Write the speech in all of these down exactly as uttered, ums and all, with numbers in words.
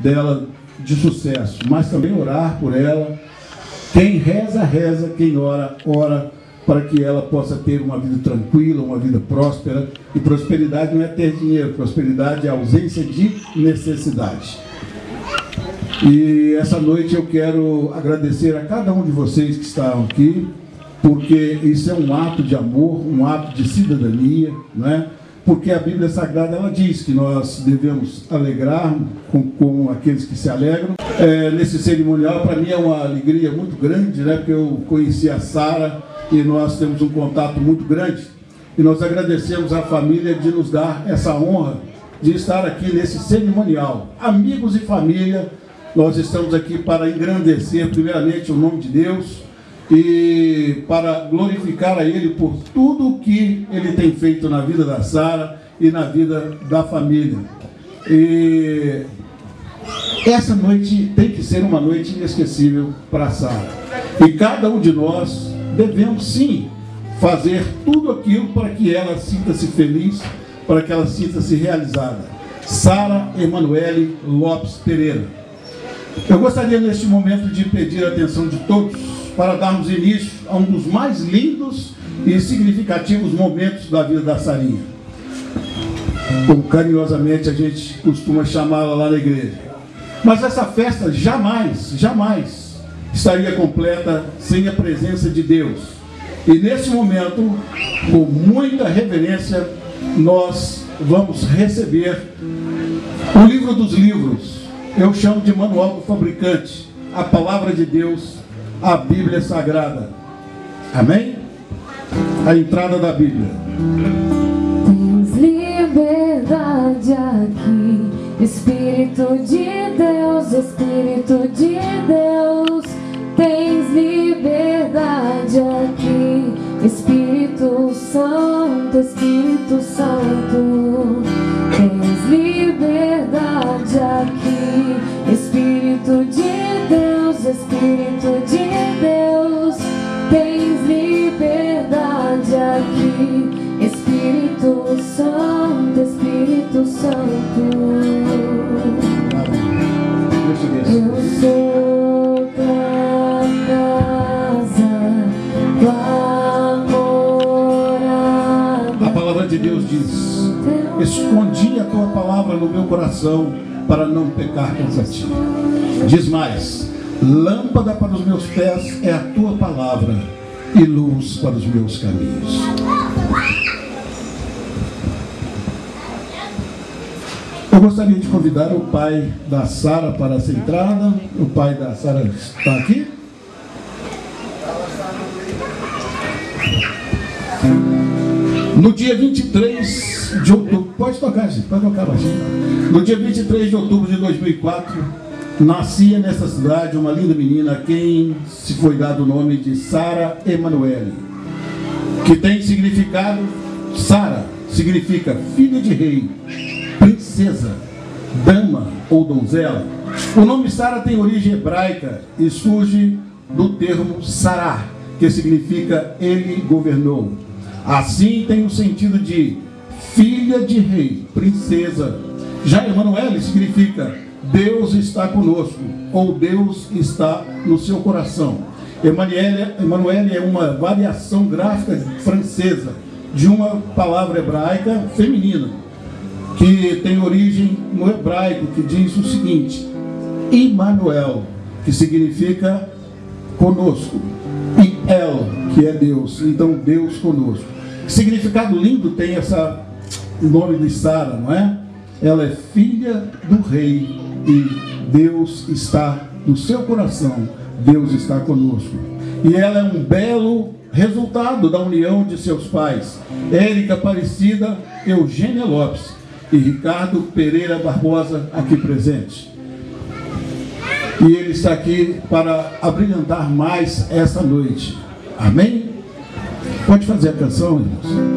dela de sucesso, mas também orar por ela. Quem reza, reza, quem ora, ora, para que ela possa ter uma vida tranquila, uma vida próspera. E prosperidade não é ter dinheiro, prosperidade é a ausência de necessidade. E essa noite eu quero agradecer a cada um de vocês que estão aqui, porque isso é um ato de amor, um ato de cidadania, não é? Porque a Bíblia Sagrada, ela diz que nós devemos alegrar com, com aqueles que se alegram. É, nesse cerimonial, para mim é uma alegria muito grande, né? Porque eu conheci a Sara e nós temos um contato muito grande. E nós agradecemos à família de nos dar essa honra de estar aqui nesse cerimonial. Amigos e família, nós estamos aqui para engrandecer primeiramente o nome de Deus e para glorificar a Ele por tudo o que Ele tem feito na vida da Sara e na vida da família. E essa noite tem que ser uma noite inesquecível para a Sara. E cada um de nós devemos sim fazer tudo aquilo para que ela sinta-se feliz, para que ela sinta-se realizada. Sara Emanuele Lopes Pereira. Eu gostaria neste momento de pedir a atenção de todos para darmos início a um dos mais lindos e significativos momentos da vida da Sarinha, como carinhosamente a gente costuma chamá-la lá na igreja. Mas essa festa jamais, jamais estaria completa sem a presença de Deus. E nesse momento, com muita reverência, nós vamos receber o livro dos livros. Eu chamo de manual do fabricante, a palavra de Deus, a Bíblia Sagrada. Amém? A entrada da Bíblia. Tens liberdade aqui, Espírito de Deus, Espírito de Deus. Tens liberdade aqui, Espírito Santo, Espírito Santo. Tens liberdade aqui, Espírito de Deus, Espírito de Deus. Tens liberdade aqui, Espírito Santo, Espírito Santo. Eu sou tua casa, tua morada. A palavra de Deus diz: escondi a tua palavra no meu coração para não pecar contra ti. Diz mais: lâmpada para os meus pés é a tua palavra e luz para os meus caminhos. Eu gostaria de convidar o pai da Sara para essa entrada. O pai da Sara está aqui. No dia vinte e três de outubro, pode tocar, gente, pode tocar baixinho. No dia vinte e três de outubro de dois mil e quatro, nascia nessa cidade uma linda menina a quem se foi dado o nome de Sara Emanuele, que tem significado, Sara significa filha de rei, princesa, dama ou donzela. O nome Sara tem origem hebraica e surge do termo Sará, que significa ele governou. Assim tem o sentido de filha de rei, princesa. Já Emanuele significa Deus está conosco, ou Deus está no seu coração. Emanuele, Emanuele é uma variação gráfica francesa de uma palavra hebraica feminina, que tem origem no hebraico, que diz o seguinte: Immanuel, que significa conosco, e El, que é Deus, então Deus conosco. Que significado lindo tem essa, o nome de Sara, não é? Ela é filha do rei e Deus está no seu coração, Deus está conosco. E ela é um belo resultado da união de seus pais, Érica Aparecida Eugênia Lopes e Ricardo Pereira Barbosa, aqui presente. E ele está aqui para abrilhantar mais essa noite. Amém? Pode fazer a canção, irmãos.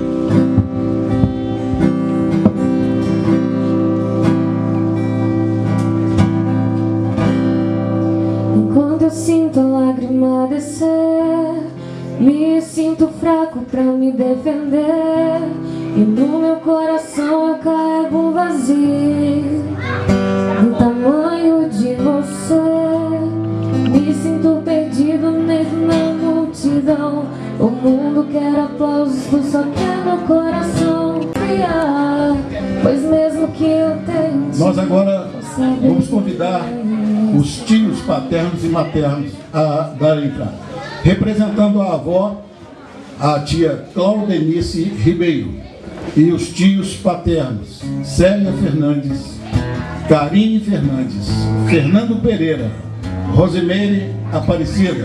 Enquanto eu sinto a lágrima descer, me sinto fraco pra me defender, e no meu coração eu carrego um vazio do tamanho mundo quer aplausos, tu só quer meu coração criar. Pois mesmo que eu tente, nós agora vamos convidar os tios paternos e maternos a darem entrada. Representando a avó, a tia Claudenice Ribeiro, e os tios paternos, Célia Fernandes, Karine Fernandes, Fernando Pereira, Rosemeire Aparecida,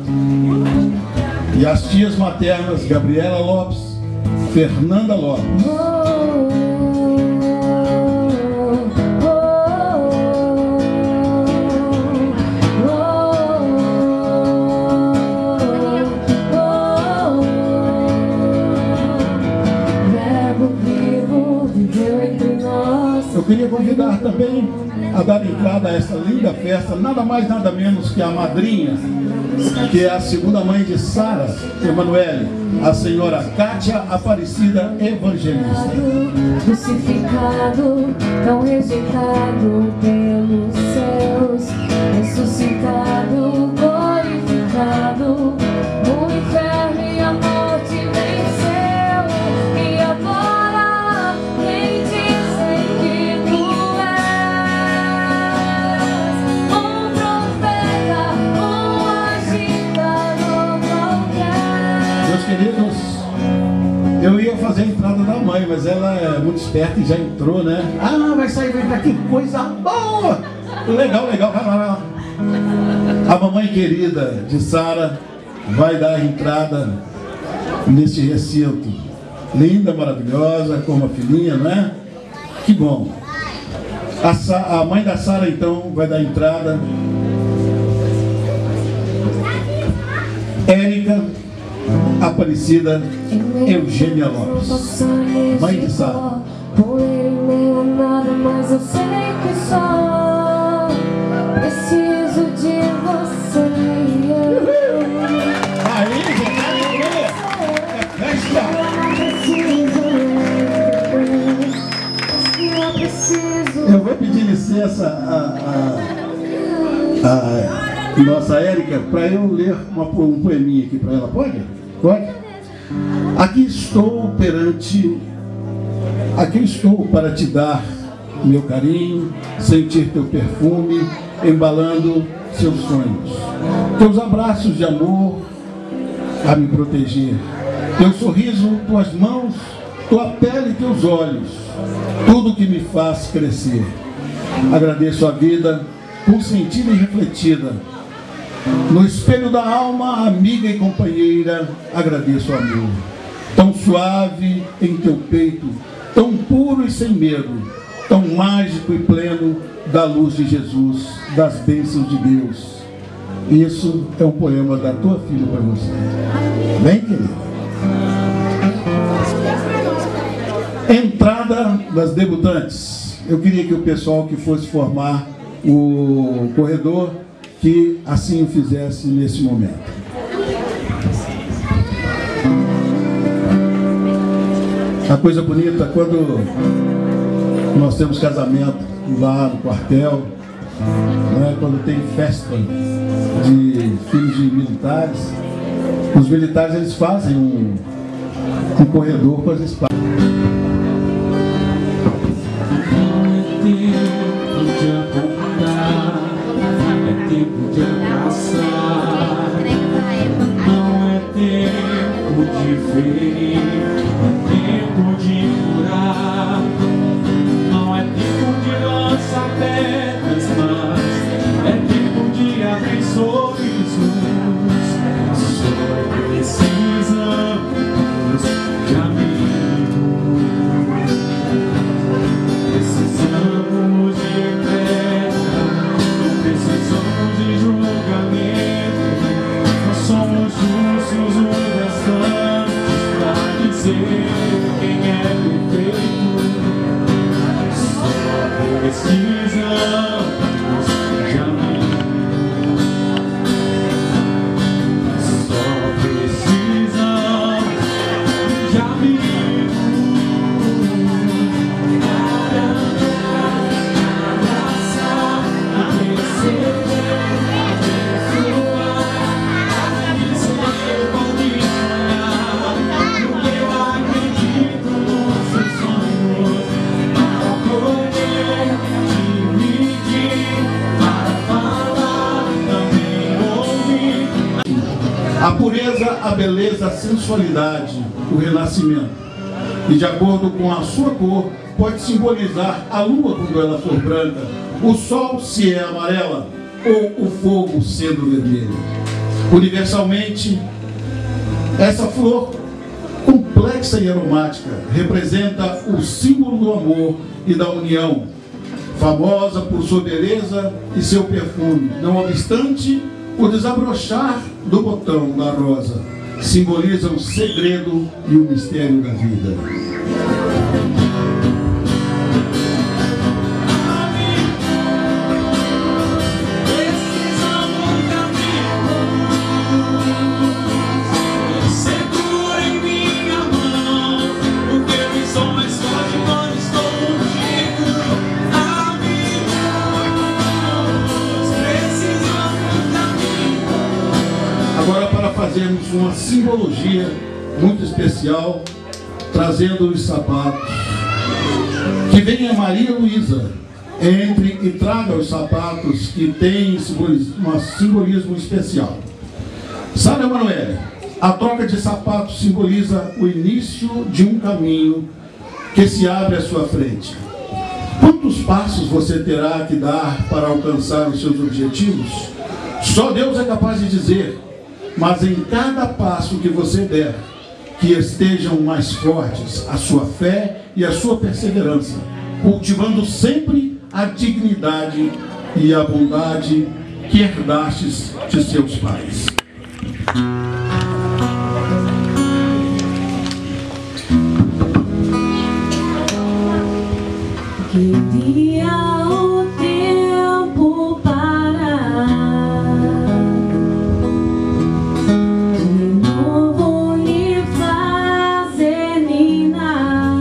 e as tias maternas, Gabriela Lopes, Fernanda Lopes. Eu queria convidar também a dar entrada a essa linda festa, nada mais nada menos que a madrinha, que é a segunda mãe de Sara Emanuele, a senhora Kátia Aparecida Evangelista. Crucificado, tão rejeitado pelos céus, ressuscitado, glorificado, o inferno e a morte venceu, e agora quem dizem que tu és um profeta, um agitador qualquer. Meus queridos, eu ia fazer a entrada da mãe, mas ela é muito esperta e já entrou, né? Ah, vai sair, vai entrar, que coisa boa! Legal, legal, vai lá, vai lá. A mamãe querida de Sara vai dar a entrada neste recinto. Linda, maravilhosa, como a filhinha, não é? Que bom. A, Sa a mãe da Sara, então, vai dar a entrada. Érica Aparecida Eugênia Lopes, mãe de Sara. Por ele nem é nada, mas eu sei que só preciso de você. Aí, gente, alegria! É festa! Eu vou pedir licença a, a, a nossa Érica para eu ler uma, um poeminha aqui para ela. Pode? Pode? Aqui estou perante, aqui estou para te dar meu carinho, sentir teu perfume, embalando seus sonhos. Teus abraços de amor a me proteger. Teu sorriso, tuas mãos, tua pele e teus olhos, tudo que me faz crescer. Agradeço a vida por sentida e refletida. No espelho da alma, amiga e companheira, agradeço o amor. Tão suave em teu peito, tão puro e sem medo, tão mágico e pleno da luz de Jesus, das bênçãos de Deus. Isso é um poema da tua filha para você. Vem, querida. Entrada das debutantes. Eu queria que o pessoal que fosse formar o corredor, que assim o fizesse nesse momento. A coisa bonita, quando nós temos casamento lá no quartel, né, quando tem festa de filhos de militares, os militares eles fazem um, um corredor com as espadas. a beleza, a sensualidade, o renascimento. E de acordo com a sua cor, pode simbolizar a lua quando ela for branca, o sol se é amarela ou o fogo sendo vermelho. Universalmente, essa flor complexa e aromática representa o símbolo do amor e da união, famosa por sua beleza e seu perfume. Não obstante, o desabrochar do botão da rosa simboliza o segredo e o mistério da vida. Agora, para fazermos uma simbologia muito especial, trazendo os sapatos, que venha Maria Luísa, entre e traga os sapatos que têm um simbolismo especial. Sara Emanuele, a troca de sapatos simboliza o início de um caminho que se abre à sua frente. Quantos passos você terá que dar para alcançar os seus objetivos? Só Deus é capaz de dizer. Mas em cada passo que você der, que estejam mais fortes a sua fé e a sua perseverança, cultivando sempre a dignidade e a bondade que herdastes de seus pais. Queria o tempo parar, de novo lhe fazer ninar,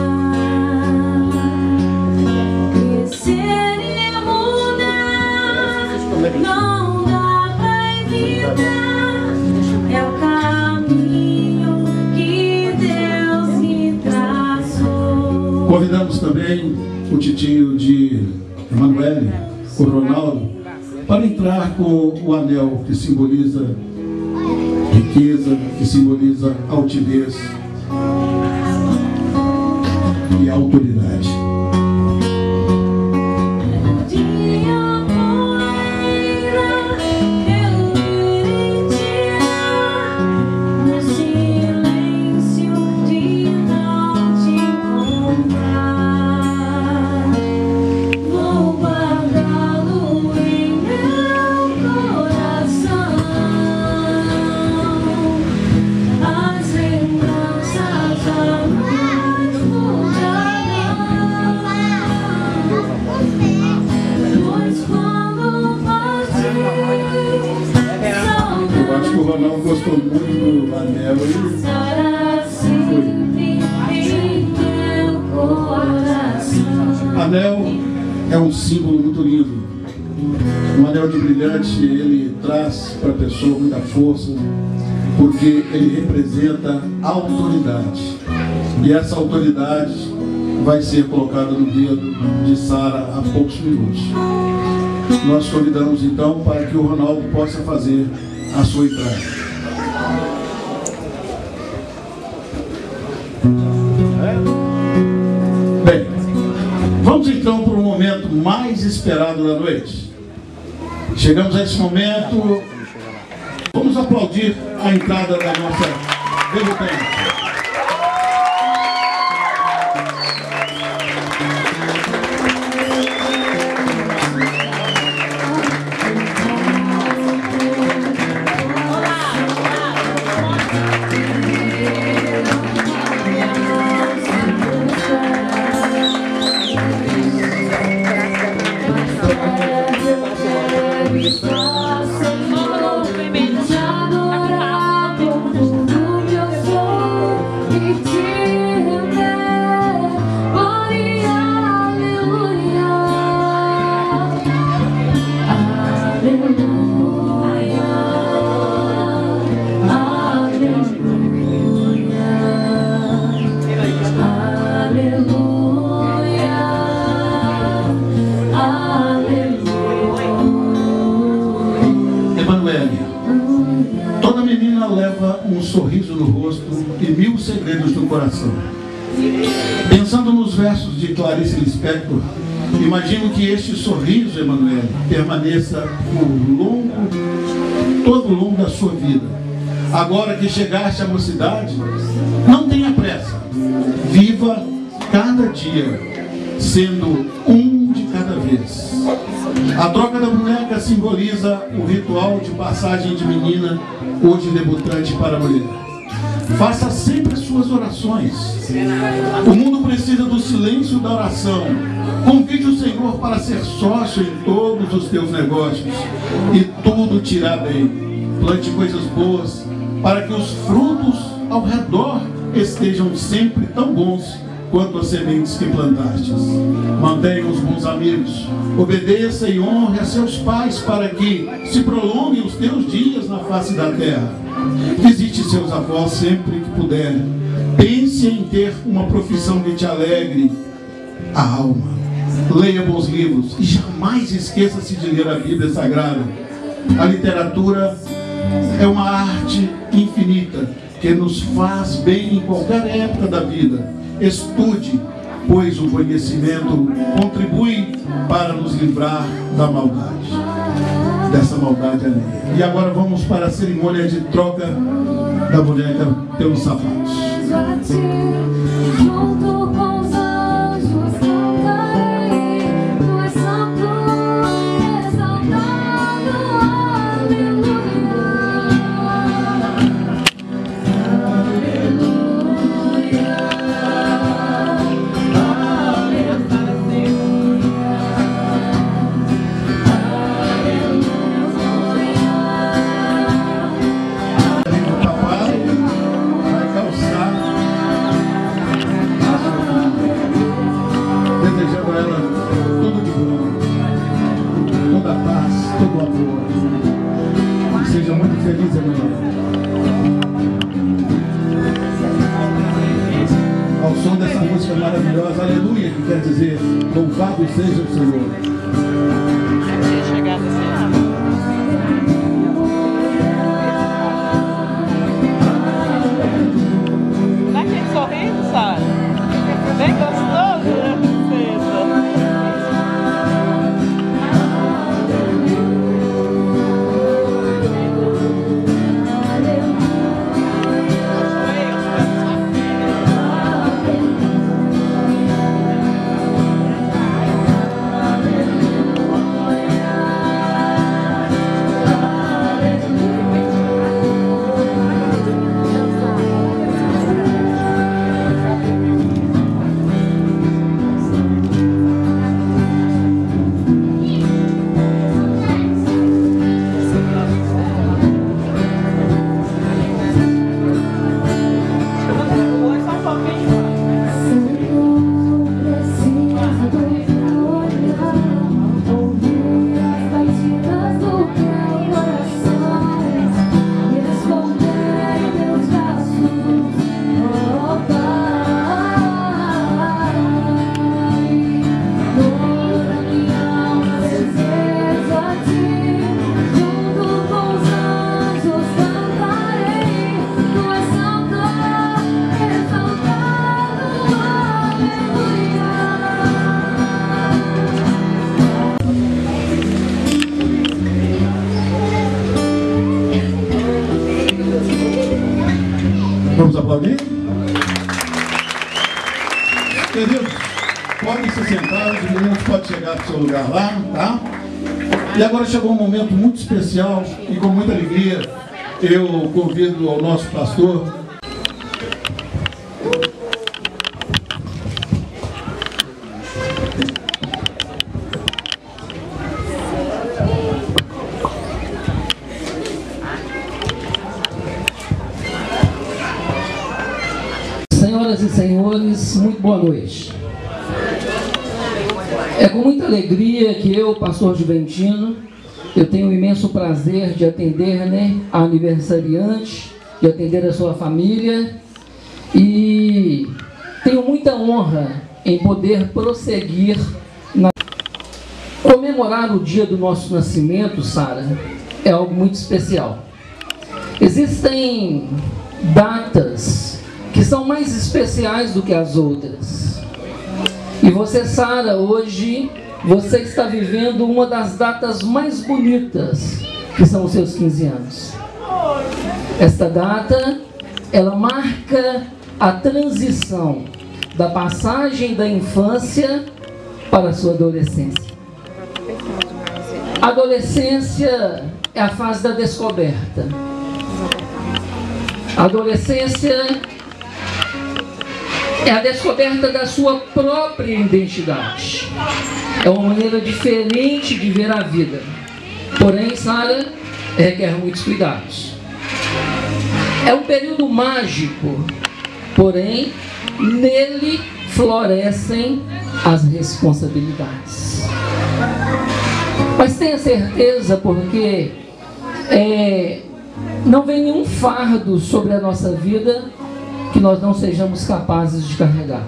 crescer e mudar, não dá pra evitar, é o caminho que Deus me traçou. Convidamos também o titio de Emanuele, o Ronaldo, para entrar com o anel que simboliza riqueza, que simboliza altivez e autoridade. O Ronaldo gostou muito do anel e foi. Anel é um símbolo muito lindo. Um anel de brilhante, ele traz para a pessoa muita força, porque ele representa a autoridade. E essa autoridade vai ser colocada no dedo de Sara há poucos minutos. Nós convidamos então para que o Ronaldo possa fazer a sua entrada. Bem, vamos então para o momento mais esperado da noite. Chegamos a esse momento. Vamos aplaudir a entrada da nossa debutante. Senhor, me adorar, tudo que eu sou. coração. Pensando nos versos de Clarice Lispector, imagino que este sorriso, Emanuele, permaneça por longo, todo o longo da sua vida. Agora que chegaste à mocidade, não tenha pressa. Viva cada dia, sendo um de cada vez. A troca da boneca simboliza o ritual de passagem de menina ou de debutante para mulher. Faça sempre as suas orações. O mundo precisa do silêncio da oração. Convide o Senhor para ser sócio em todos os teus negócios e tudo te irá bem. Plante coisas boas para que os frutos ao redor estejam sempre tão bons quanto as sementes que plantastes. Mantenha os bons amigos, obedeça e honre a seus pais para que se prolonguem os teus dias na face da terra. Visite seus avós sempre que puder. Pense em ter uma profissão que te alegre a alma. Leia bons livros e jamais esqueça-se de ler a Bíblia Sagrada. A literatura é uma arte infinita que nos faz bem em qualquer época da vida. Estude, pois o conhecimento contribui para nos livrar da maldade, dessa maldade alheia. E agora vamos para a cerimônia de troca da boneca pelos sapatos. Junto com os anjos cantarei, tu és santo, exaltado, aleluia. Desejando a ela tudo de bom, toda a paz, todo o amor. Que seja muito feliz, Emanuele. Ao som dessa música maravilhosa, aleluia, que quer dizer louvado seja o Senhor. Dá aquele sorriso, Sara? Bem gostoso, né? Vamos aplaudir? Queridos, podem se sentar, os meninos podem chegar para o seu lugar lá, tá? E agora chegou um momento muito especial e com muita alegria eu convido ao nosso pastor Senhoras e senhores, muito boa noite. É com muita alegria que eu, pastor Juventino, eu tenho o imenso prazer de atender, né, a aniversariante, de atender a sua família, e tenho muita honra em poder prosseguir na... Comemorar o dia do nosso nascimento, Sara, é algo muito especial. Existem datas que são mais especiais do que as outras. E você, Sara, hoje você está vivendo uma das datas mais bonitas, que são os seus quinze anos. Esta data, ela marca a transição da passagem da infância para a sua adolescência. A adolescência é a fase da descoberta. A adolescência é a descoberta da sua própria identidade. É uma maneira diferente de ver a vida. Porém, Sara, requer muitos cuidados. É um período mágico, porém, nele florescem as responsabilidades. Mas tenha certeza, porque é, não vem nenhum fardo sobre a nossa vida que nós não sejamos capazes de carregar.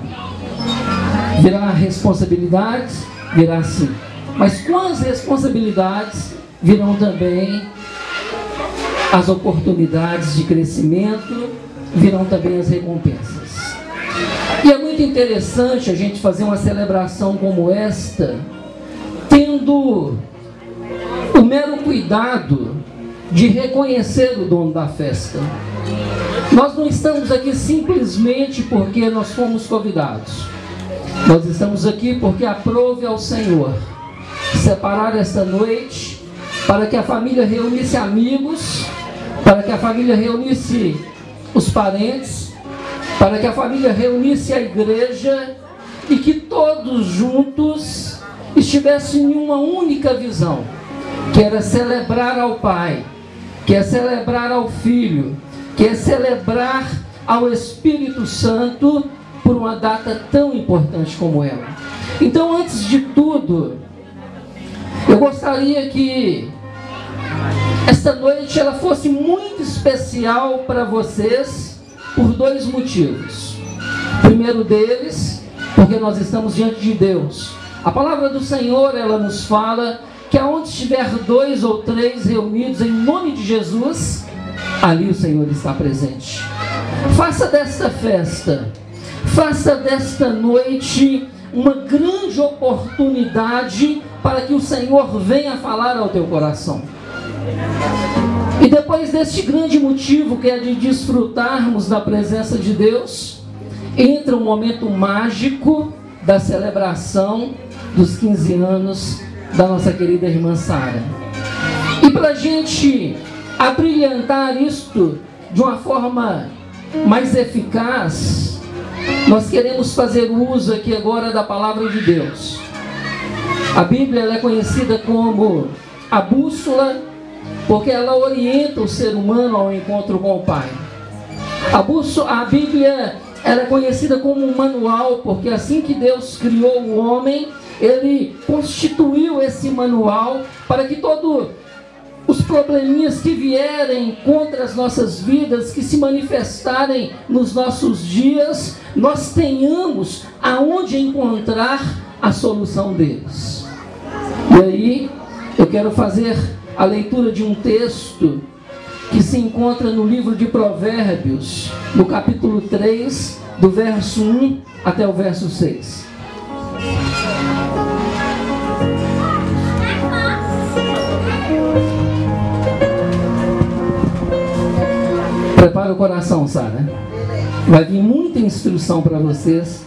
Virá responsabilidades, virá sim. Mas com as responsabilidades virão também as oportunidades de crescimento, virão também as recompensas. E é muito interessante a gente fazer uma celebração como esta, tendo o mero cuidado de reconhecer o dono da festa. Nós não estamos aqui simplesmente porque nós fomos convidados. Nós estamos aqui porque aprove ao Senhor separar esta noite para que a família reunisse amigos, para que a família reunisse os parentes, para que a família reunisse a igreja e que todos juntos estivessem em uma única visão, que era celebrar ao Pai, que é celebrar ao Filho, que é celebrar ao Espírito Santo por uma data tão importante como ela. Então, antes de tudo, eu gostaria que esta noite ela fosse muito especial para vocês por dois motivos. O primeiro deles, porque nós estamos diante de Deus. A palavra do Senhor, ela nos fala que aonde estiver dois ou três reunidos em nome de Jesus, ali o Senhor está presente. Faça desta festa, faça desta noite uma grande oportunidade para que o Senhor venha falar ao teu coração. E depois deste grande motivo, que é de desfrutarmos da presença de Deus, entra um momento mágico da celebração dos quinze anos da nossa querida irmã Sara. E para a gente abrilhantar isto de uma forma mais eficaz, nós queremos fazer uso aqui agora da palavra de Deus. A Bíblia ela é conhecida como a bússola, porque ela orienta o ser humano ao encontro com o Pai. A, bússola, a Bíblia ela é conhecida como um manual, porque assim que Deus criou o homem, Ele constituiu esse manual para que todos os probleminhas que vierem contra as nossas vidas, que se manifestarem nos nossos dias, nós tenhamos aonde encontrar a solução deles. E aí, eu quero fazer a leitura de um texto que se encontra no livro de Provérbios, no capítulo três, do verso um até o verso seis. Prepara o coração, Sara. Vai vir muita instrução para vocês.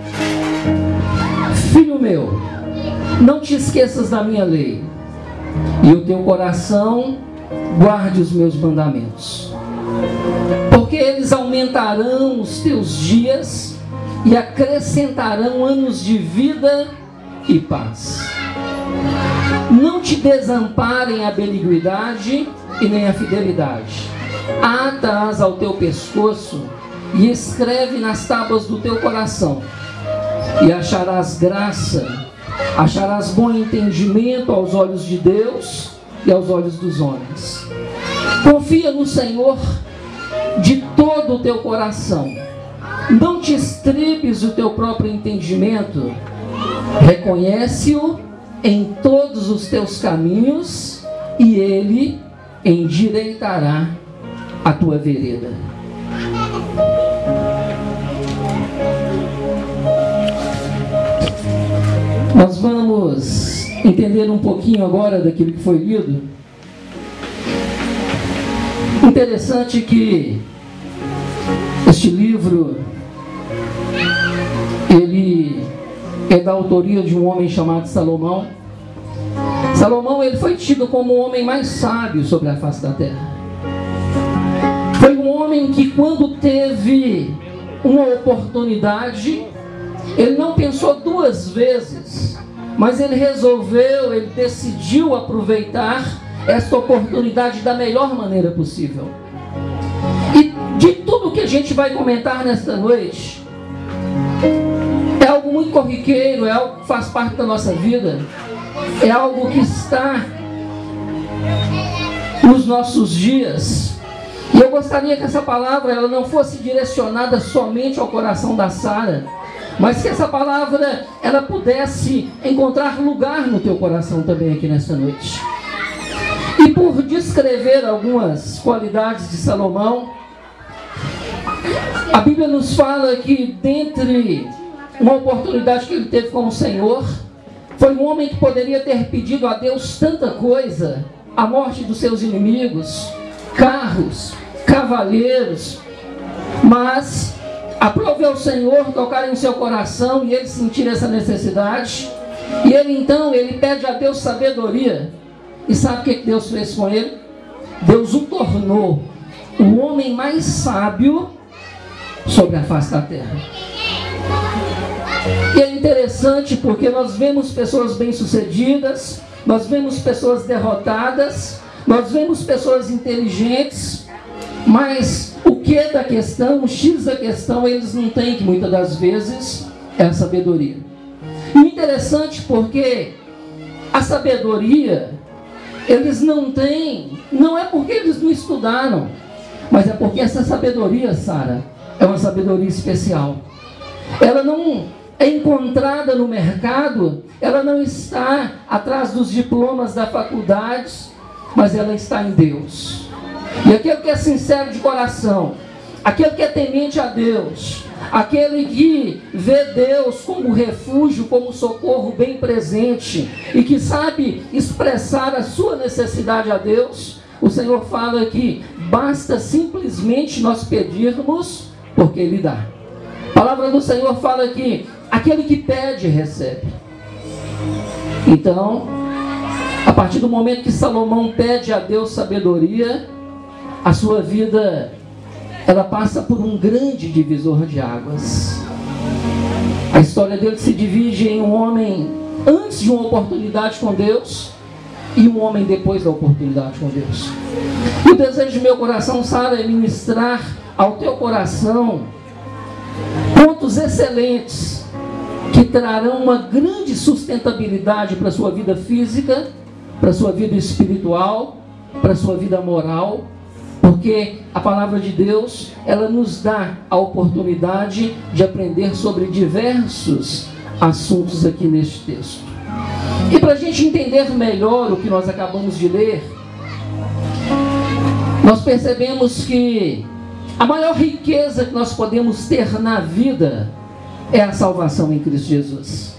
Filho meu, não te esqueças da minha lei, e o teu coração guarde os meus mandamentos, porque eles aumentarão os teus dias e acrescentarão anos de vida e paz. Não te desamparem a benignidade e nem a fidelidade. Ata-as ao teu pescoço e escreve nas tábuas do teu coração, e acharás graça, acharás bom entendimento aos olhos de Deus e aos olhos dos homens. Confia no Senhor de todo o teu coração, não te estribes o teu próprio entendimento, reconhece-o em todos os teus caminhos e Ele endireitará a tua vereda. Nós vamos entender um pouquinho agora daquilo que foi lido. Interessante que este livro, ele é da autoria de um homem chamado Salomão. Salomão, ele foi tido como o homem mais sábio sobre a face da terra. Foi um homem que, quando teve uma oportunidade, ele não pensou duas vezes, mas ele resolveu, ele decidiu aproveitar esta oportunidade da melhor maneira possível. E de tudo que a gente vai comentar nesta noite, é algo muito corriqueiro, é algo que faz parte da nossa vida, é algo que está nos nossos dias. E eu gostaria que essa palavra ela não fosse direcionada somente ao coração da Sara, mas que essa palavra ela pudesse encontrar lugar no teu coração também aqui nesta noite. E por descrever algumas qualidades de Salomão, a Bíblia nos fala que dentre uma oportunidade que ele teve com o Senhor, foi um homem que poderia ter pedido a Deus tanta coisa, a morte dos seus inimigos, carros, cavaleiros, mas aprove ao Senhor tocar em seu coração e ele sentir essa necessidade, e ele então, ele pede a Deus sabedoria, e sabe o que Deus fez com ele? Deus o tornou o homem mais sábio sobre a face da terra. E é interessante porque nós vemos pessoas bem-sucedidas, nós vemos pessoas derrotadas, nós vemos pessoas inteligentes, mas o que da questão, o X da questão, eles não têm, que muitas das vezes é a sabedoria. E interessante porque a sabedoria, eles não têm, não é porque eles não estudaram, mas é porque essa sabedoria, Sara, é uma sabedoria especial. Ela não é encontrada no mercado, ela não está atrás dos diplomas da faculdade, mas ela está em Deus. E aquele que é sincero de coração, aquele que é temente a Deus, aquele que vê Deus como refúgio, como socorro bem presente, e que sabe expressar a sua necessidade a Deus, o Senhor fala que basta simplesmente nós pedirmos, porque Ele dá. A palavra do Senhor fala que aquele que pede, recebe. Então, a partir do momento que Salomão pede a Deus sabedoria, a sua vida, ela passa por um grande divisor de águas. A história dele se divide em um homem antes de uma oportunidade com Deus e um homem depois da oportunidade com Deus. E o desejo do meu coração, Sara, é ministrar ao teu coração pontos excelentes que trarão uma grande sustentabilidade para a sua vida física, para a sua vida espiritual, para a sua vida moral, porque a palavra de Deus, ela nos dá a oportunidade de aprender sobre diversos assuntos aqui neste texto. E para a gente entender melhor o que nós acabamos de ler, nós percebemos que a maior riqueza que nós podemos ter na vida é a salvação em Cristo Jesus.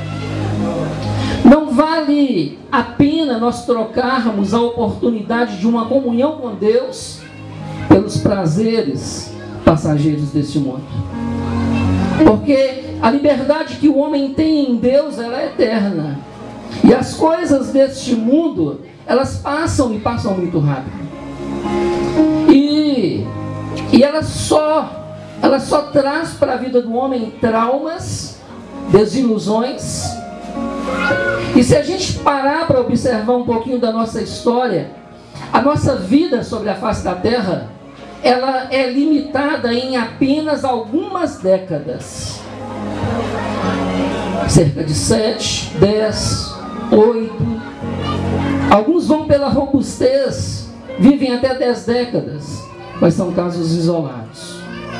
Não vale a pena nós trocarmos a oportunidade de uma comunhão com Deus pelos prazeres passageiros deste mundo. Porque a liberdade que o homem tem em Deus, ela é eterna. E as coisas deste mundo, elas passam e passam muito rápido. E, e ela só, ela só traz para a vida do homem traumas, desilusões. E se a gente parar para observar um pouquinho da nossa história, a nossa vida sobre a face da terra, ela é limitada em apenas algumas décadas. Cerca de sete, dez, oito. Alguns vão pela robustez, vivem até dez décadas, mas são casos isolados.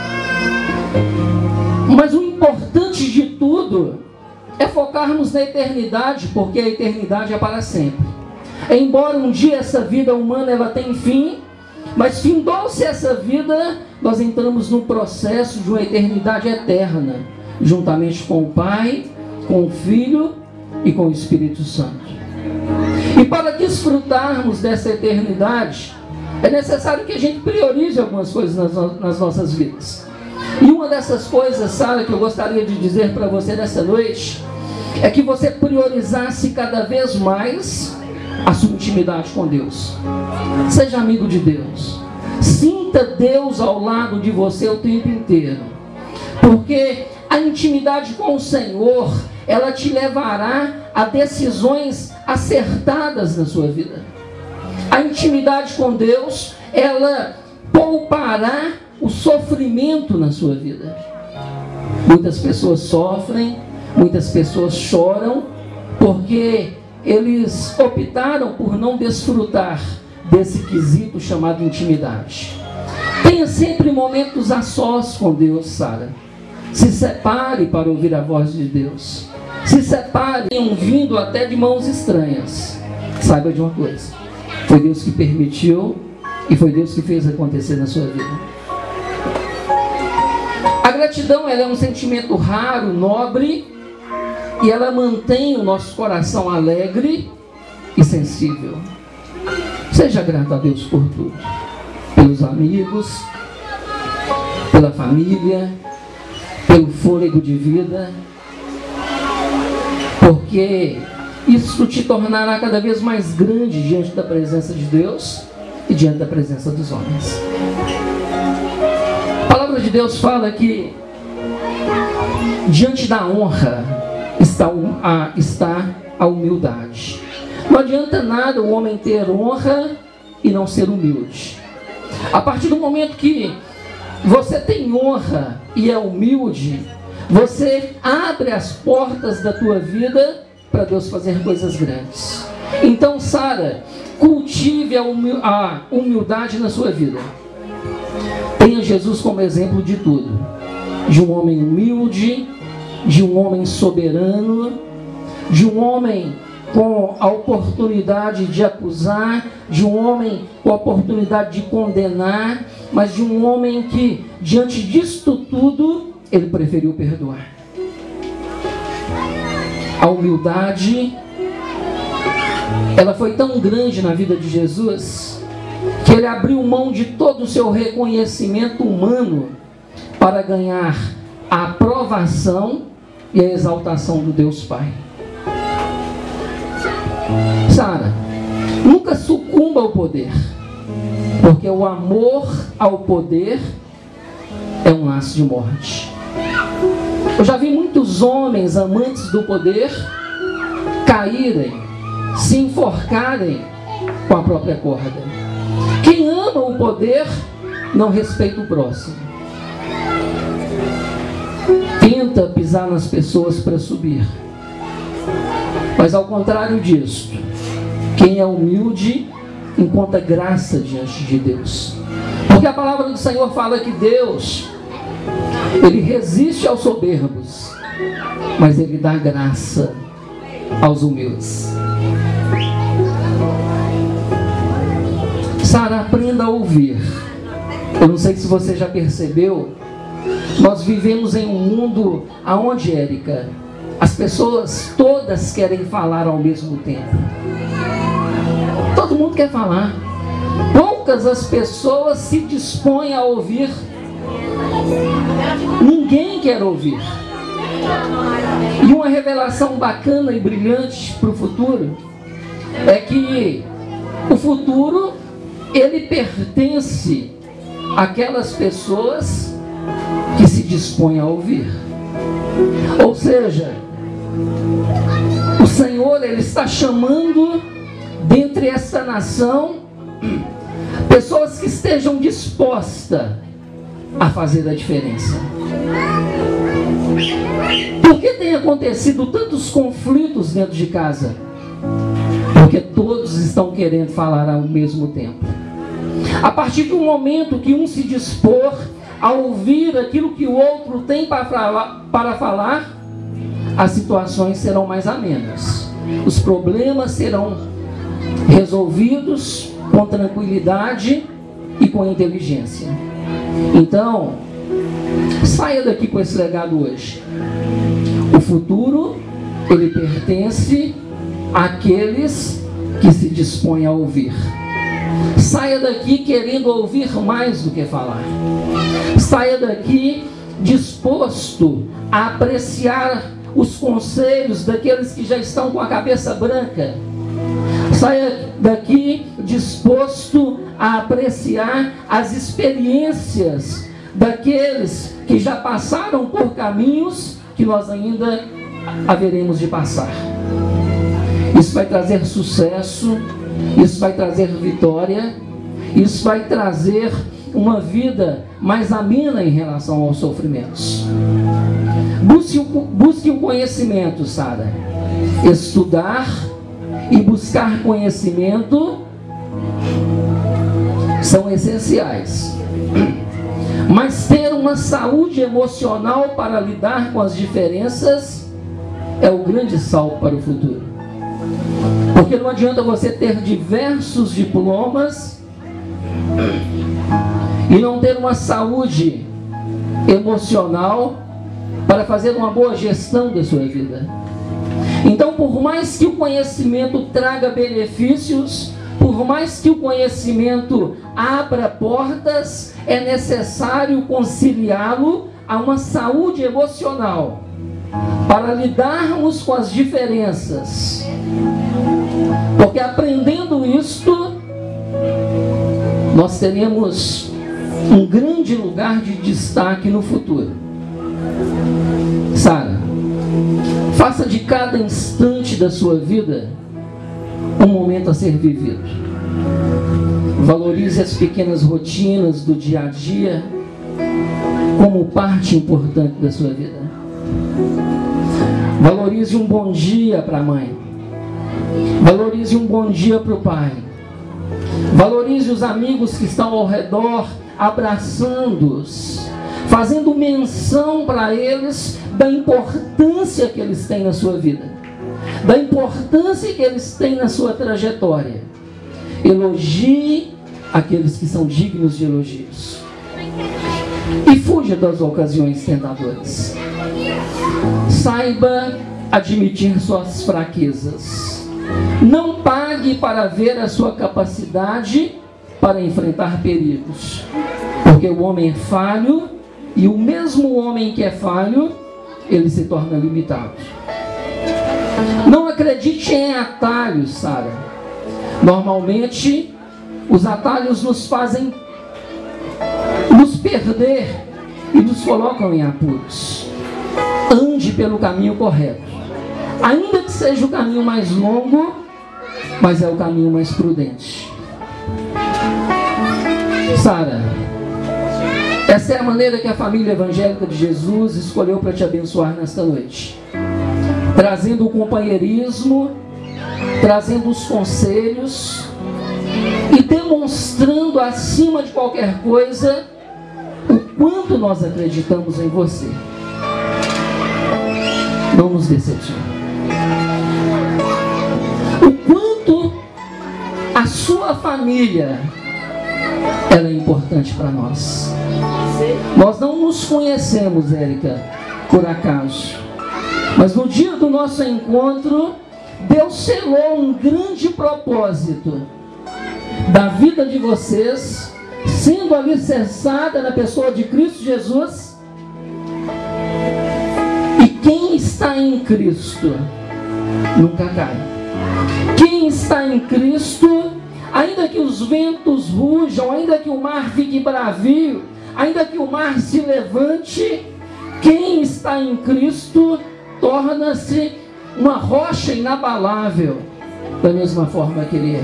Mas o importante de tudo é focarmos na eternidade, porque a eternidade é para sempre. Embora um dia essa vida humana ela tenha fim, mas findou-se essa vida, nós entramos no processo de uma eternidade eterna, juntamente com o Pai, com o Filho e com o Espírito Santo. E para desfrutarmos dessa eternidade, é necessário que a gente priorize algumas coisas nas, no- nas nossas vidas. E uma dessas coisas, Sara, que eu gostaria de dizer para você nessa noite, é que você priorizasse cada vez mais a sua intimidade com Deus. Seja amigo de Deus. Sinta Deus ao lado de você o tempo inteiro. Porque a intimidade com o Senhor, ela te levará a decisões acertadas na sua vida. A intimidade com Deus, ela poupará o sofrimento na sua vida. Muitas pessoas sofrem, muitas pessoas choram, porque eles optaram por não desfrutar desse quesito chamado intimidade. Tenha sempre momentos a sós com Deus, Sara. Se separe para ouvir a voz de Deus. Se separe, vindo até de mãos estranhas. Saiba de uma coisa: foi Deus que permitiu e foi Deus que fez acontecer na sua vida. A gratidão, ela é um sentimento raro, nobre, e ela mantém o nosso coração alegre e sensível. Seja grato a Deus por tudo. Pelos amigos, pela família, pelo fôlego de vida, porque isso te tornará cada vez mais grande diante da presença de Deus e diante da presença dos homens. A palavra de Deus fala que diante da honra está a, está a humildade. Não adianta nada o homem ter honra e não ser humilde. A partir do momento que você tem honra e é humilde, você abre as portas da tua vida para Deus fazer coisas grandes. Então, Sara, cultive a humil- a humildade na sua vida. Tenha Jesus como exemplo de tudo. De um homem humilde, de um homem soberano, de um homem com a oportunidade de acusar, de um homem com a oportunidade de condenar, mas de um homem que, diante disto tudo, ele preferiu perdoar. A humildade, ela foi tão grande na vida de Jesus, que ele abriu mão de todo o seu reconhecimento humano para ganhar a aprovação e a exaltação do Deus Pai. Sara, nunca sucumba ao poder, porque o amor ao poder é um laço de morte. Eu já vi muitos homens amantes do poder caírem, se enforcarem com a própria corda. Quem ama o poder não respeita o próximo. Tenta pisar nas pessoas para subir. Mas ao contrário disso, quem é humilde encontra graça diante de Deus. Porque a palavra do Senhor fala que Deus, Ele resiste aos soberbos, mas Ele dá graça aos humildes. Sara, aprenda a ouvir. Eu não sei se você já percebeu, nós vivemos em um mundo aonde, Érica, as pessoas todas querem falar ao mesmo tempo. Todo mundo quer falar. Poucas as pessoas se dispõem a ouvir. Ninguém quer ouvir. E uma revelação bacana e brilhante para o futuro é que o futuro, ele pertence àquelas pessoas que se dispõem a ouvir. Ou seja, o Senhor, Ele está chamando dentre essa nação pessoas que estejam dispostas a fazer a diferença. Por que tem acontecido tantos conflitos dentro de casa? Porque todos estão querendo falar ao mesmo tempo. A partir do momento que um se dispor a ouvir aquilo que o outro tem para falar, para falar, as situações serão mais amenas. Os problemas serão resolvidos com tranquilidade e com inteligência. Então, saia daqui com esse legado hoje. O futuro ele pertence àqueles que se dispõem a ouvir. Saia daqui querendo ouvir mais do que falar. Saia daqui disposto a apreciar os conselhos daqueles que já estão com a cabeça branca. Saia daqui disposto a apreciar as experiências daqueles que já passaram por caminhos que nós ainda haveremos de passar. Isso vai trazer sucesso, isso vai trazer vitória, isso vai trazer uma vida mais amena em relação aos sofrimentos. Busque o, busque o conhecimento, Sara. Estudar e buscar conhecimento são essenciais. Mas ter uma saúde emocional para lidar com as diferenças é o grande salto para o futuro. Porque não adianta você ter diversos diplomas e não ter uma saúde emocional para fazer uma boa gestão da sua vida. Então, por mais que o conhecimento traga benefícios, por mais que o conhecimento abra portas, é necessário conciliá-lo a uma saúde emocional para lidarmos com as diferenças. Porque aprendendo isto, nós teremos um grande lugar de destaque no futuro. Sara, faça de cada instante da sua vida um momento a ser vivido. Valorize as pequenas rotinas do dia a dia como parte importante da sua vida. Valorize um bom dia para a mãe. Valorize um bom dia para o pai. Valorize os amigos que estão ao redor, abraçando-os, fazendo menção para eles da importância que eles têm na sua vida, da importância que eles têm na sua trajetória. Elogie aqueles que são dignos de elogios e fuja das ocasiões tentadoras. Saiba admitir suas fraquezas. Não pague para ver a sua capacidade para enfrentar perigos, porque o homem é falho, e o mesmo homem que é falho, ele se torna limitado. Não acredite em atalhos, Sara. Normalmente, os atalhos nos fazem nos perder e nos colocam em apuros. Ande pelo caminho correto. Ainda que seja o caminho mais longo, mas é o caminho mais prudente. Sara, essa é a maneira que a família evangélica de Jesus escolheu para te abençoar nesta noite. Trazendo o companheirismo, trazendo os conselhos e demonstrando acima de qualquer coisa o quanto nós acreditamos em você. Não nos decepcione. O quanto a sua família ela é importante para nós. Nós não nos conhecemos, Érica, por acaso. Mas no dia do nosso encontro, Deus selou um grande propósito da vida de vocês, sendo alicerçada na pessoa de Cristo Jesus. E quem está em Cristo nunca cai. Quem está em Cristo, ainda que os ventos rujam, ainda que o mar fique bravio, ainda que o mar se levante, quem está em Cristo torna-se uma rocha inabalável, da mesma forma que ele é.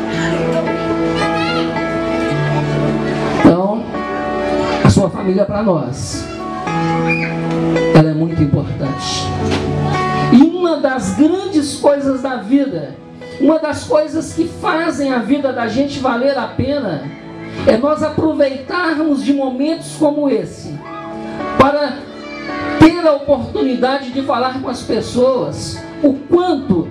Então, a sua família para nós, ela é muito importante. E uma das grandes coisas da vida, uma das coisas que fazem a vida da gente valer a pena, é nós aproveitarmos de momentos como esse, para ter a oportunidade de falar com as pessoas o quanto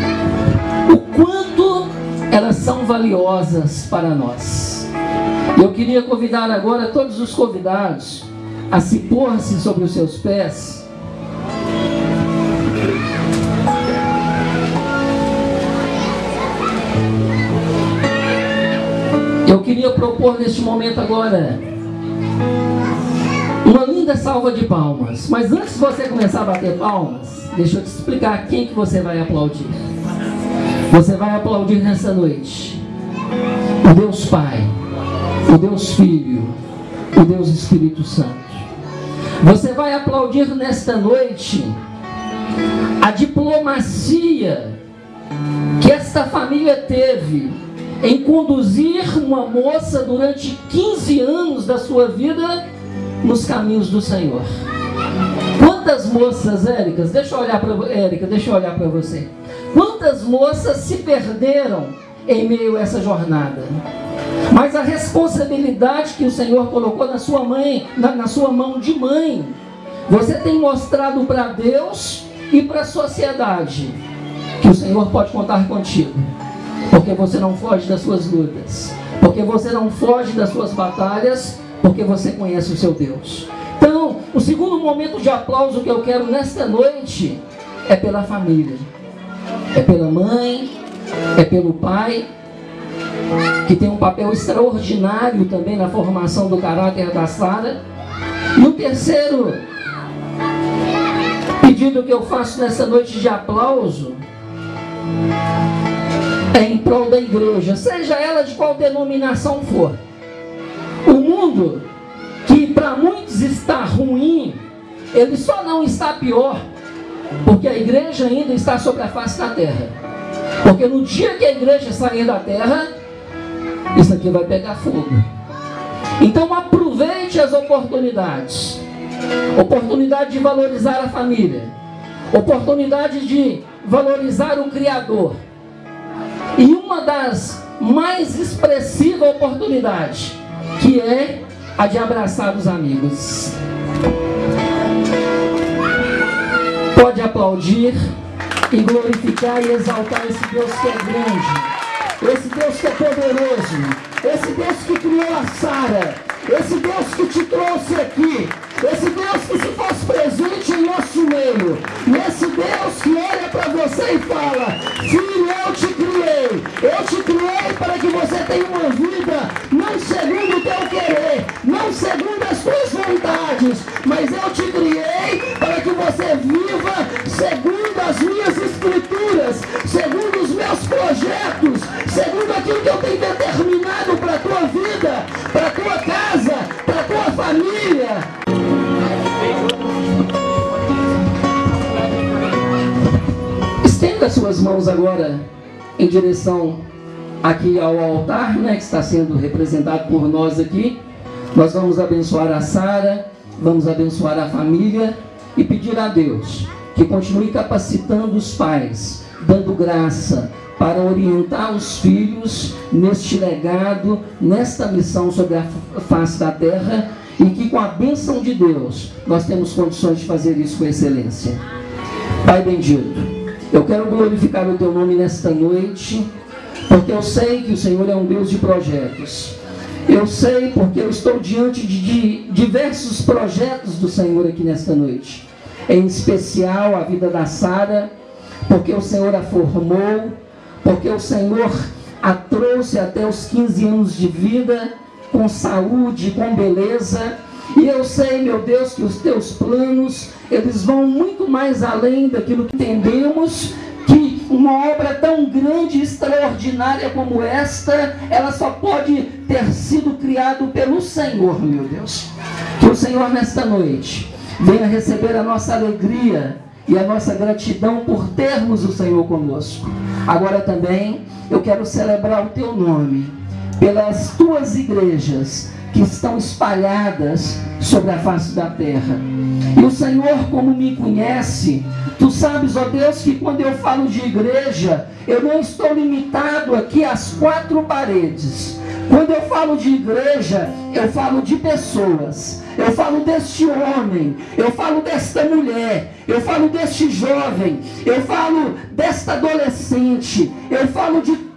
o quanto elas são valiosas para nós. Eu queria convidar agora todos os convidados a se pôr-se sobre os seus pés. Eu queria propor neste momento agora uma linda salva de palmas. Mas antes de você começar a bater palmas, deixa eu te explicar quem que você vai aplaudir. Você vai aplaudir nessa noite o Deus Pai, o Deus Filho, o Deus Espírito Santo. Você vai aplaudir nesta noite a diplomacia que esta família teve em conduzir uma moça durante quinze anos da sua vida nos caminhos do Senhor. Quantas moças, Érica, deixa eu olhar para Érica, deixa eu olhar para você. Quantas moças se perderam em meio a essa jornada? Mas a responsabilidade que o Senhor colocou na sua mãe, na, na sua mão de mãe, você tem mostrado para Deus e para a sociedade que o Senhor pode contar contigo, porque você não foge das suas lutas, porque você não foge das suas batalhas, porque você conhece o seu Deus. Então, o segundo momento de aplauso que eu quero nesta noite é pela família, é pela mãe, é pelo pai, que tem um papel extraordinário também na formação do caráter da Sara. E o terceiro pedido que eu faço nessa noite de aplauso é em prol da igreja, seja ela de qual denominação for. O mundo, que para muitos está ruim, ele só não está pior porque a igreja ainda está sobre a face da terra. Porque no dia que a igreja sair da terra, isso aqui vai pegar fogo. Então aproveite as oportunidades. Oportunidade de valorizar a família, oportunidade de valorizar o Criador, e uma das mais expressivas oportunidades, que é a de abraçar os amigos. Pode aplaudir e glorificar e exaltar esse Deus que é grande, esse Deus que é poderoso, esse Deus que criou a Sara, esse Deus que te trouxe aqui, esse Deus que se faz presente em nosso meio, esse Deus que olha para você e fala: filho, eu te criei, eu te criei para que você tenha uma vida não segundo o teu querer, não segundo as tuas vontades, mas eu te criei para que você viva segundo as minhas escrituras, segundo os meus projetos, segundo aquilo que eu tenho determinado para a tua vida, para a tua casa, para a tua família. Estenda suas mãos agora em direção aqui ao altar, né, que está sendo representado por nós aqui. Nós vamos abençoar a Sara, vamos abençoar a família e pedir a Deus que continue capacitando os pais, dando graça para orientar os filhos neste legado, nesta missão sobre a face da terra, e que com a bênção de Deus nós temos condições de fazer isso com excelência. Pai bendito, eu quero glorificar o teu nome nesta noite, porque eu sei que o Senhor é um Deus de projetos. Eu sei porque eu estou diante de diversos projetos do Senhor aqui nesta noite, em especial a vida da Sara, porque o Senhor a formou, porque o Senhor a trouxe até os quinze anos de vida, com saúde, com beleza. E eu sei, meu Deus, que os teus planos, eles vão muito mais além daquilo que entendemos, que uma obra tão grande e extraordinária como esta, ela só pode ter sido criada pelo Senhor, meu Deus. Que o Senhor nesta noite venha receber a nossa alegria e a nossa gratidão por termos o Senhor conosco. Agora também eu quero celebrar o teu nome pelas tuas igrejas que estão espalhadas sobre a face da terra. E o Senhor, como me conhece, tu sabes, ó Deus, que quando eu falo de igreja, eu não estou limitado aqui às quatro paredes. Quando eu falo de igreja, eu falo de pessoas. Eu falo deste homem, eu falo desta mulher, eu falo deste jovem, eu falo desta adolescente, eu falo de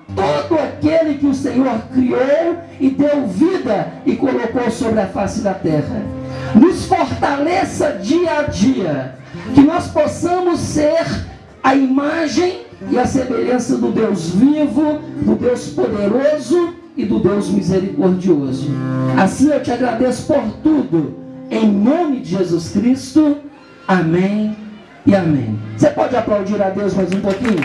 todo aquele que o Senhor criou e deu vida e colocou sobre a face da terra. Nos fortaleça dia a dia, que nós possamos ser a imagem e a semelhança do Deus vivo, do Deus poderoso e do Deus misericordioso. Assim eu te agradeço por tudo, em nome de Jesus Cristo. Amém e amém. Você pode aplaudir a Deus mais um pouquinho?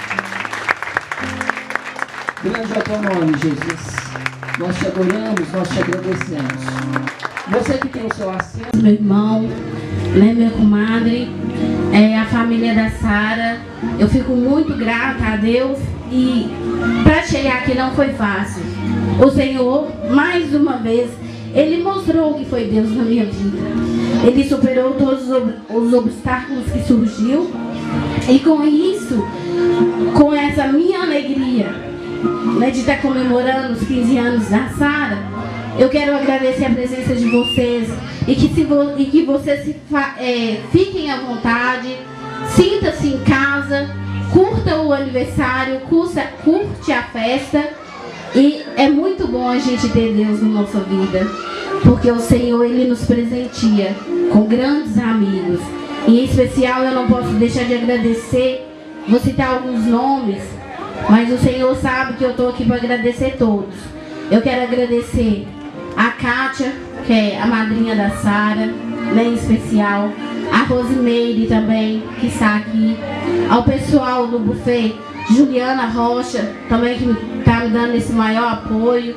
Grande é o teu nome, Jesus. Nós te adoramos, nós te agradecemos. Você que tem o seu assento. Meu irmão, né, minha comadre, é, a família da Sara, eu fico muito grata a Deus, e para chegar aqui não foi fácil. O Senhor, mais uma vez, Ele mostrou que foi Deus na minha vida. Ele superou todos os obstáculos que surgiu, e com isso, com essa minha alegria, né, de estar comemorando os quinze anos da Sara, eu quero agradecer a presença de vocês, e que, se vo, e que vocês se fa, é, fiquem à vontade, sinta-se em casa, curta o aniversário, curta, curte a festa. E é muito bom a gente ter Deus na nossa vida, porque o Senhor, Ele nos presenteia com grandes amigos. E em especial eu não posso deixar de agradecer, vou citar alguns nomes, mas o Senhor sabe que eu estou aqui para agradecer todos. Eu quero agradecer a Kátia, que é a madrinha da Sara, né, em especial, a Rosimeire também, que está aqui, ao pessoal do buffet, Juliana Rocha, também que está me dando esse maior apoio,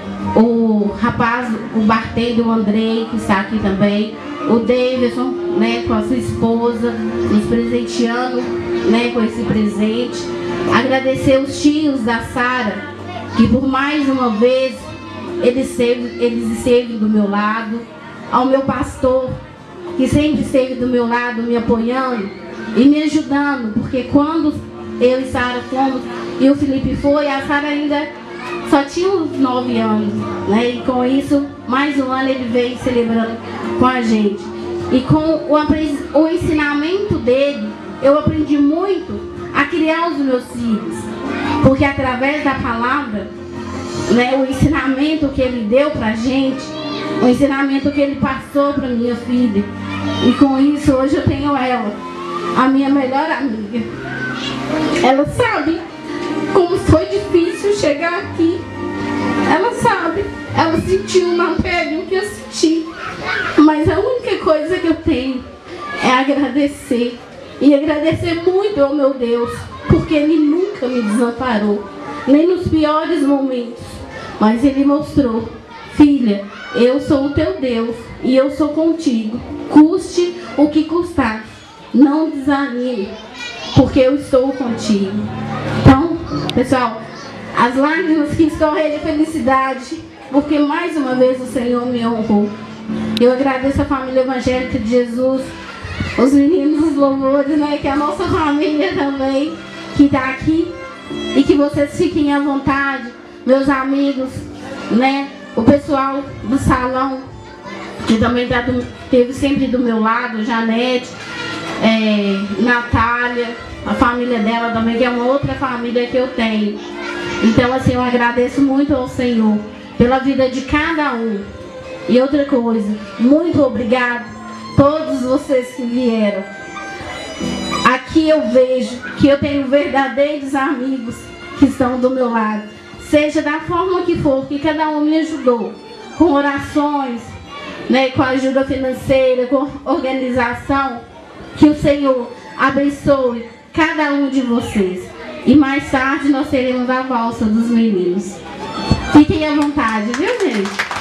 o rapaz, o bartender, o Andrei, que está aqui também, o Davidson, né, com a sua esposa, nos presenteando, né, com esse presente. Agradecer os tios da Sara, que por mais uma vez eles esteve, eles esteve do meu lado, ao meu pastor, que sempre esteve do meu lado, me apoiando e me ajudando, porque quando eu e Sara fomos, e o Felipe foi, a Sara ainda só tinha uns nove anos, né? E com isso, mais um ano ele veio celebrando com a gente. E com o, o ensinamento dele, eu aprendi muito a criar os meus filhos, porque através da palavra, né, o ensinamento que ele deu pra gente, o ensinamento que ele passou pra minha filha, e com isso hoje eu tenho ela, a minha melhor amiga. Ela sabe como foi difícil chegar aqui. Ela sabe, ela sentiu na pele o que eu senti. Mas a única coisa que eu tenho é agradecer. E agradecer muito ao meu Deus, porque Ele nunca me desamparou, nem nos piores momentos. Mas Ele mostrou: filha, eu sou o teu Deus e eu sou contigo. Custe o que custar, não desanime, porque eu estou contigo. Então, pessoal, as lágrimas que escorrem de felicidade, porque mais uma vez o Senhor me honrou. Eu agradeço a família evangélica de Jesus, os meninos dos louvores, né, que é a nossa família também, que está aqui, e que vocês fiquem à vontade, meus amigos, né, o pessoal do salão, que também tá do, teve sempre do meu lado, Janete, é, Natália, a família dela também, que é uma outra família que eu tenho. Então, assim, eu agradeço muito ao Senhor pela vida de cada um. E outra coisa, muito obrigado a todos vocês que vieram. Aqui eu vejo que eu tenho verdadeiros amigos que estão do meu lado, seja da forma que for, que cada um me ajudou, com orações, né, com ajuda financeira, com organização. Que o Senhor abençoe cada um de vocês. E mais tarde nós teremos a valsa dos meninos. Fiquem à vontade, viu, gente?